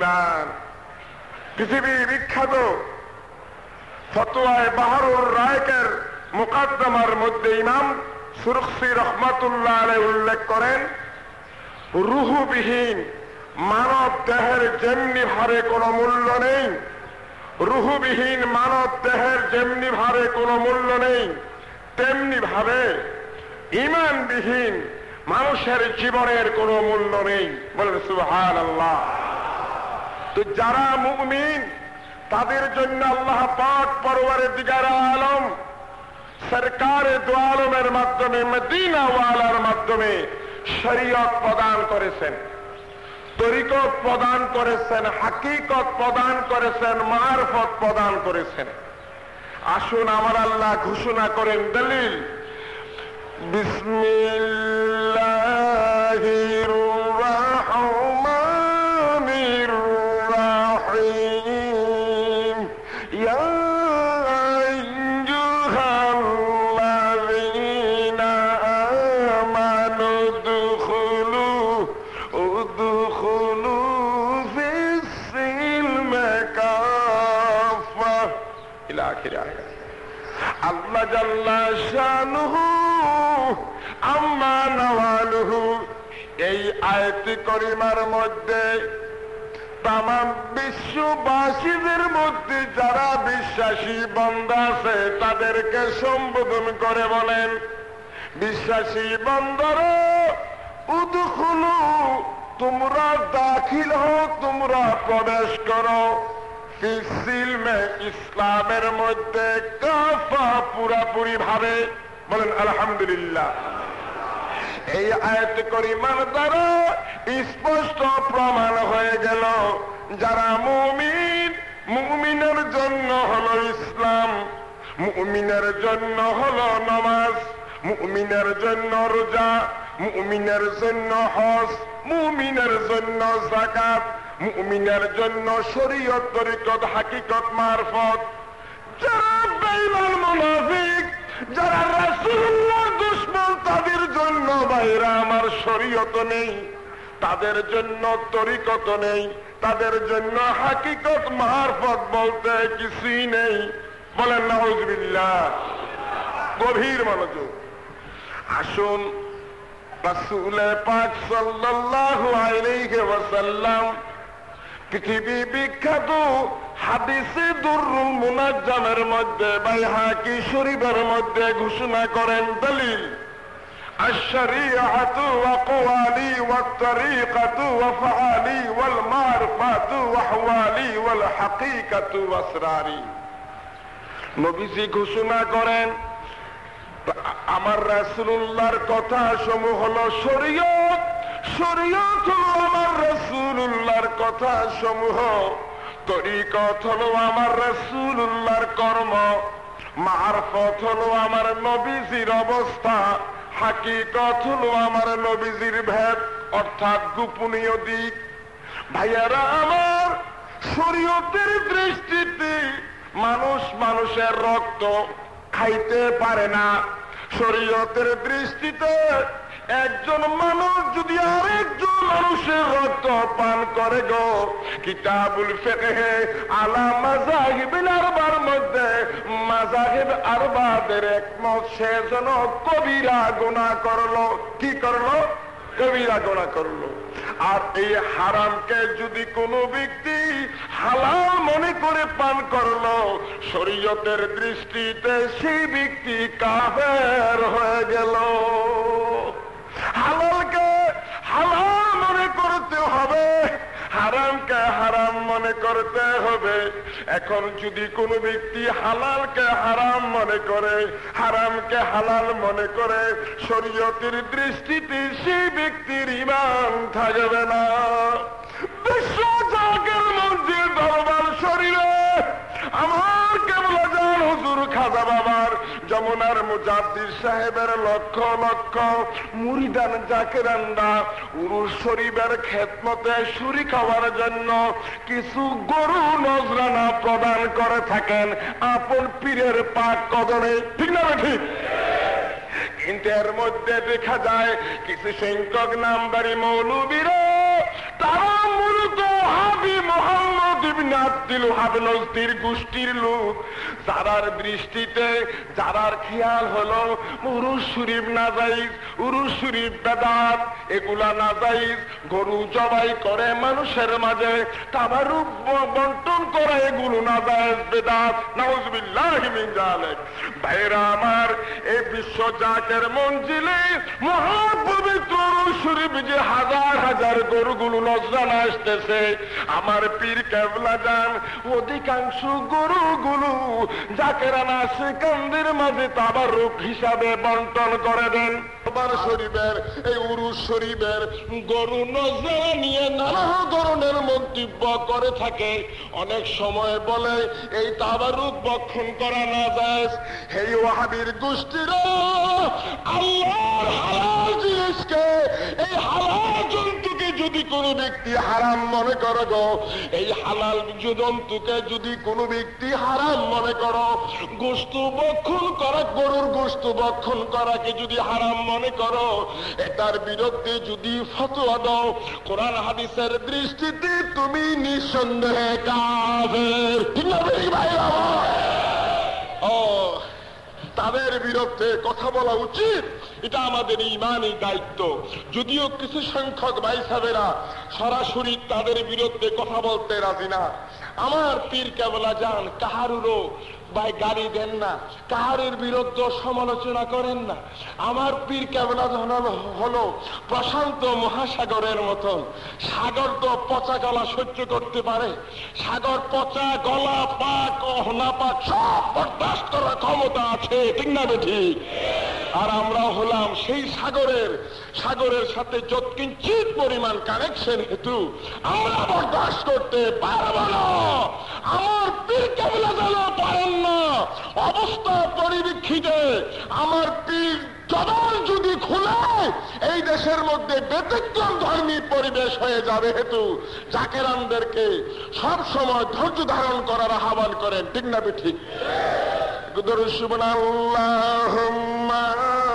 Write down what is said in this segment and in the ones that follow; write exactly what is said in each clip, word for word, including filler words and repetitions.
ইমান। পৃথিবী বিখ্যাত ফতোয়ায়ে বাহরুর রায়কের মুকদ্দমার মধ্যে ইমাম সুরখসি রহমাতুল্লাহ আলাইহি উল্লেখ করেন, রুহুবিহীন মানব দেহের যেমনি ভারে কোনো মূল্য নেই, রুহুবিহীন মানব দেহের যেমনি ভারে কোনো মূল্য নেই, তেমনি ভাবে ঈমানবিহীন মানুষের জীবনের কোনো মূল্য নেই। বলেন সুবহানাল্লাহ। তো যারা মুমিন তাদের জন্য আল্লাহ পাক পরওয়ারদিগার আলম সরকারে দু আলমের মাধ্যমে, মদিনা ওয়ালার মাধ্যমে শরীয়ত প্রদান করেছেন, তরিকত প্রদান করেছেন, হাকিকত প্রদান করেছেন, মারফত প্রদান করেছেন। আসুন আমার আল্লাহ ঘোষণা করেন দলিল, বিসমিল্লাহির রাহমানির রাহিম, ইয়া আইয়ুহাল্লাযীনা আমানু দুখুলু উদখুলু ফিস-সিলমি কাফা ইলা আখির আয়াত। আল্লাহ জাল্লা শানুহু আম্মা নাওয়ালুহু এই আয়াতে করিমার মধ্যে তামাম বিশ্ববাসীদের মধ্যে যারা বিশ্বাসী বান্দা আছে তাদেরকে সম্বোধন করে বলেন, বিশ্বাসী বান্দারা উদখুলু তোমরা দাখিল হও, তোমরা প্রবেশ করো, ফিস-সিলমে ইসলামের মধ্যে কাফা পুরাপুরি ভাবে। বলেন আলহামদুলিল্লাহ। এই আয়াত করিমার দ্বারা স্পষ্ট প্রমাণ হয়ে গেল যারা মুমিন, মুমিনের জন্য হলো ইসলাম, মুমিনের জন্য হলো নামাজ, মুমিনের জন্য রোজা, মুমিনের জন্য হজ, মুমিনের জন্য যাকাত, মুমিনের জন্য শরীয়ত, তরিকত, হাকিকত, মারফত। যারা বেঈমান মুনাফিক, যারা রাসূলুল্লাহর দুশমন, তাদের জন্য ভাইরা আমার শরীয়ত নেই, তাদের জন্য তরিকত নেই, তাদের জন্য হাকিকত মারফত বলতে কিছুই নেই। বলেন নাউযুবিল্লাহ। গভীর মনোযোগ। আসুন রাসূল পাক সাল্লাল্লাহু আলাইহি ওয়াসাল্লাম পৃথিবী বিখ্যাত হাদিসে দুররুল মুনাজ্জামের মধ্যে বাইহাকি শরীফের মধ্যে ঘোষণা করেন দলিল, আশ-শরীআতু ওয়া কওয়ালি ওয়াত তরিকাতু ওয়া ফাআলি ওয়াল মারফাতু ওয়া আহওয়ালি ওয়াল হাকীকাতু ওয়া আসরারি। নবীজি ঘোষণা করেন আমার রাসূলুল্লাহর কথা সমূহ হলো শরীয়ত, শরীয়ত হলো আমার রাসূলুল্লাহর কথা সমূহ, তরিকত হলো আমার রাসূলুল্লাহর কর্ম, মারফত হলো আমার নবীজির অবস্থা, হাকিকত হলো আমার নবীজির ভেদ অর্থাৎ গোপনীয় দিক। ভাইয়ারা আমার, শরীয়তের দৃষ্টিতে মানুষ মানুষের রক্ত খাইতে পারে না। শরীয়তের দৃষ্টিতে একজন মানুষ যদি আরেকজন মানুষের রক্ত পান করে গো, কিতাবুল ফিকহে আলা মাযাহিবিল আরবার মধ্যে মাযাহিব আরবাদের একমত, সে যেন কবিরা গুনাহ করলো। কি করলো? কবিরা গুনাহ করলো। আর এই হারামকে যদি কোনো ব্যক্তি হালাল মনে করে পান করলো, শরীয়তের দৃষ্টিতে সেই ব্যক্তি কাফের হয়ে গেল। হালালকে হালাল মনে করতে হবে, হারামকে হারাম মনে করতে হবে। এখন যদি কোনো ব্যক্তি হালালকে হারাম মনে করে, হারামকে হালাল মনে করে, শরীয়তের দৃষ্টিতে সেই ব্যক্তির ঈমান থাকবে না। বিশ্ব জাগের মঞ্জিল দরবার শরীরে আমার কেবল জান হুজুর খাজা বাবার, যমুনার মুজাদ্দিদ সাহেবের লক্ষ লক্ষ মুরিদান জাকিরানরা উরুস শরীফের খেদমতে শরীক হওয়ার জন্য কিছু গরু নজরানা প্রদান করে থাকেন আপন পীরের পাক কদমে। ঠিক না ঠিক? কিন্তু এর মধ্যে দেখা যায় কিছু সংখ্যক নামদারি মৌলবীরা তারা তো হাবি মোহাম্মদ ইবনে আব্দুল ওহাব নজদির গোষ্ঠীর লোক, যারার দৃষ্টিতে যারার খেয়াল হলো উরুস শরীফ নাজাইজ, উরুস শরীফ বেদাত, এগুলা নাজাইজ, গরু জবাই করে মানুষের মাঝে তাবারুক বন্টন করে এগুলো নাজাইজ বেদাত, নাউজুবিল্লাহি মিন যালিক। ভাইরা আমার, এই বিশ্ব জাকের মঞ্জিলে মহাপবিত্র উরুস শরীফ যে হাজার হাজার গরুগুলো নজরানা আসতেছে, আমার পীর কেবলা যান অধিকাংশ গরুগুলো জাকেরানা সেকান্দের মাঝে তাবারুক হিসাবে বন্টন করে দেন। শরীফের এই উরুস শরীফের গরু নজরানা নিয়ে নানা ধরনের মন্তব্য করে থাকে। অনেক সময় বলে এই তাবারুক বক্ষণ করা না যায়। এই ওয়াহাবীর গোষ্ঠীরা আল্লাহর হালাল জিনিসকে, এই হালাল জন্তুকে যদি কোনো ব্যক্তি হারাম মনে করো গো, এই হালাল জন্তুকে যদি কোনো ব্যক্তি হারাম মনে করো, গোশত বক্ষণ করা, গরুর গোশত বক্ষণ করাকে যদি হারাম মনে করো, এটার বিরুদ্ধে যদি ফতোয়া দাও, কোরআন হাদিসের দৃষ্টিতে তুমি নিঃসন্দেহে কাফের। ঠিক না ভাই? ও তাদের বিরুদ্ধে কথা বলা উচিত, এটা আমাদের ইমানি দায়িত্ব। যদিও কিছু সংখ্যক ভাই সাহেবেরা সরাসরি তাদের বিরুদ্ধে কথা বলতে রাজি না। আমার পীর কেবলা যান কাহারুরও ভাই গালি দেন না, কাহারের বিরুদ্ধে সমালোচনা করেন না। আমার পীর কেবলা হলো প্রশান্ত মহাসাগরের মতন। সাগর তো পচা গলা সহ্য করতে পারে, সাগর পচা গলা পাক না পাক সব বরদাস্ত করার ক্ষমতা আছে। ঠিক না ঠিক? আর আমরা হলাম সেই সাগরের, সাগরের সাথে যৎকিঞ্চিত পরিমাণ কানেকশন হেতু আমরা বরদাস্ত করতে পারব না। আমার পীর কেবলা যেন পারেন না। অবস্থা পরিবীক্ষিতে আমার পীর জবান যদি খুলে এই দেশের মধ্যে ব্যতিক্রম ধর্মী পরিবেশ হয়ে যাবে হেতু জাকেরানদেরকে সব সময় ধৈর্য ধারণ করার আহ্বান করেন। ঠিক না ঠিক? সুবহানাল্লাহুম্মা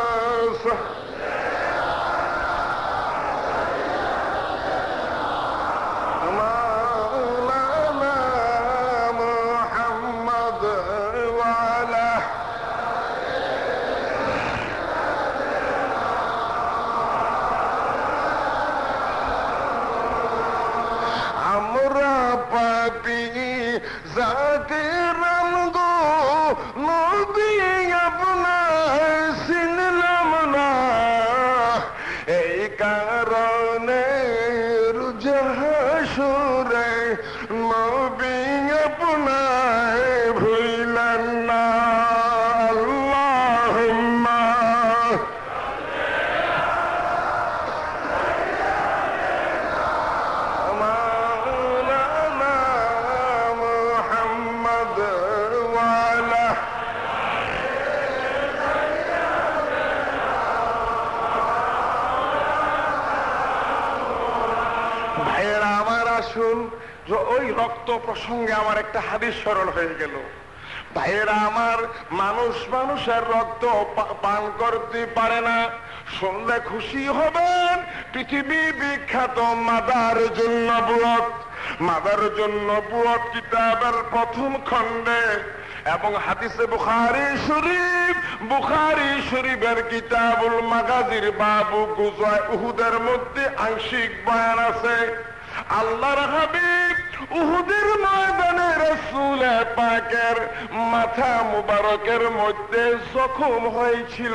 ওই রক্ত প্রসঙ্গে আমার একটা হাদিস স্মরণ হয়ে গেল। ভাইয়েরা আমার, মানুষ মানুষের রক্ত পান করতে পারে না। শুনলে খুশি হবেন, পৃথিবী বিখ্যাত মাদার জন্য বুয়ত, মাদার জন্য বুয়ত কিতাবের প্রথম খণ্ডে এবং হাদিসে বুখারী শরীফ, বুখারী শরীফের কিতাবুল মাগাজির বাবু গুজওয়ায়ে উহুদের মধ্যে আংশিক বয়ান আছে। আল্লাহর হাবিব উহুদের ময়দানে রাসূল পাকের মাথা মুবারকের মধ্যে জখম হয়েছিল।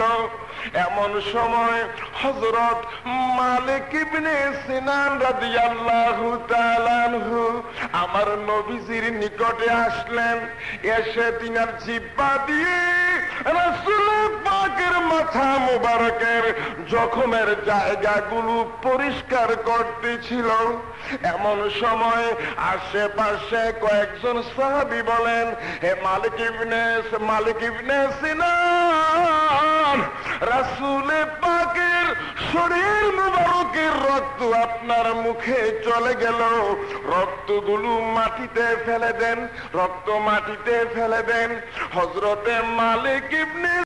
এমন সময় হযরত মালিক ইবনে সিনান রাদিয়াল্লাহু তাআলা আনহু আমার নবীজির নিকটে আসলেন। এসে তিনার জিহ্বা দিয়ে রাসূল পাকের মাথা মুবারকের জখমের জায়গাগুলো পরিষ্কার করতেছিল। এমন সময় আশেপাশে কয়েকজন সাহাবী বলেন, হে মালিক ইবনে মালিক ইবনে সিনান, রাসূল পাকের শরীর মুবারকের রক্ত আপনার মুখে চলে গেল, রক্তগুলো মাটিতে ফেলে দেন, রক্ত মাটিতে ফেলে দেন। হযরতে মালিক ইবনে